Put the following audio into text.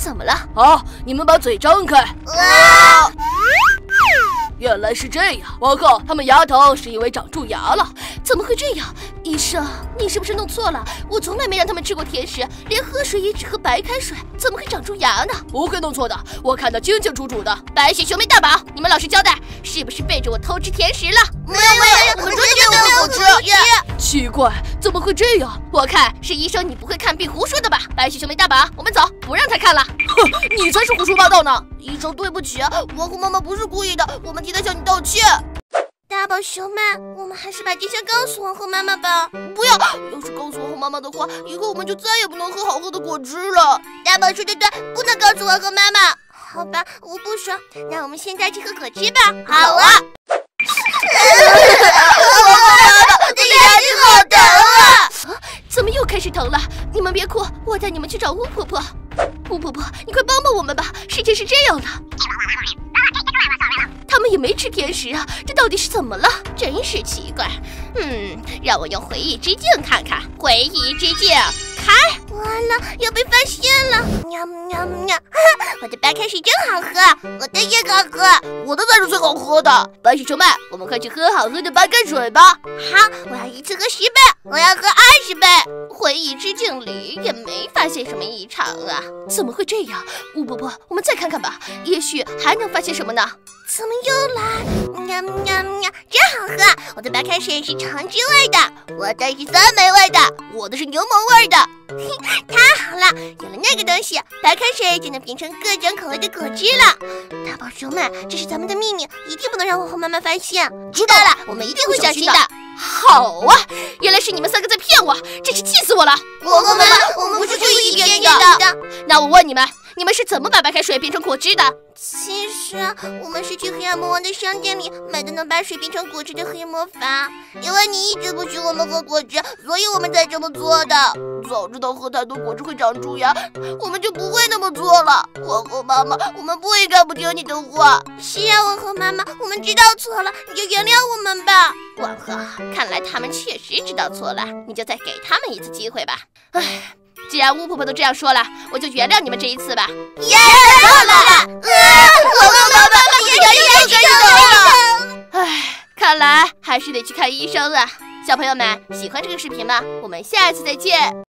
怎么了？ 好，你们把嘴张开。 啊！ 原来是这样，报告，他们牙疼是因为长蛀牙了。 怎么会这样？医生，你是不是弄错了？我从来没让他们吃过甜食，连喝水也只喝白开水，怎么会长蛀牙呢？ 不会弄错的，我看得清清楚楚的。 白雪熊妹大宝，你们老实交代，是不是背着我偷吃甜食了？ 没有，我们真的没有吃。 奇怪，怎么会这样？ 我看是医生你不会看病胡说的吧？白雪熊妹大宝，我们走，不让他看了。 哼，你才是胡说八道呢！ 医生，对不起，我和妈妈不是故意的，我们替他向你道歉。 大宝熊妹，我们还是把真相告诉王后妈妈吧。 不要，要是告诉王后妈妈的话，以后我们就再也不能喝好喝的果汁了。 大宝说的对，不能告诉王后妈妈。好吧，我不说，那我们现在去喝果汁吧。 好啊。王后妈妈，我的牙齿好疼啊！ 怎么又开始疼了？你们别哭，我带你们去找巫婆婆。巫婆婆，你快帮帮我们吧！事情是这样的。他们也没吃甜食啊，这到底是怎么了？真是奇怪。让我用回忆之镜看看。回忆之镜开。 完了，要被发现了！喵喵喵！我的白开水真好喝，我的也好喝， 我的才是最好喝的。 白雪熊妹，我们快去喝好喝的白开水吧。 好，我要一次喝10杯，我要喝20杯。 回忆之镜里也没发现什么异常啊，怎么会这样？巫婆婆，我们再看看吧，也许还能发现什么呢？ 怎么又来？喵喵喵！真好喝！我的白开水是橙汁味的，我的是酸梅味的，我的是柠檬味的。太好了，有了那个东西，白开水就能变成各种口味的果汁了。大宝熊们，这是咱们的秘密，一定不能让王后妈妈发现。 知道了，我们一定会小心的。 好啊，原来是你们3个在骗我，真是气死我了！ 王后妈妈，我们不是故意骗你的。 那我问你们，你们是怎么把白开水变成果汁的？ 其实我们是去黑暗魔王的商店里买的能把水变成果汁的黑魔法。因为你一直不许我们喝果汁，所以我们才这么做的。 早知道喝太多果汁会长蛀牙，我们就不会那么做了。王后妈妈，我们不应该不听你的话。 是啊，王后妈妈，我们知道错了，你就原谅我们吧。 王后，看来他们确实知道错了，你就再给他们一次机会吧。唉。既然巫婆婆都这样说了，我就原谅你们这一次吧。 耶，太了！ 王后妈妈，也可以了。 唉，看来还是得去看医生啊。小朋友们，喜欢这个视频吗？我们下次再见。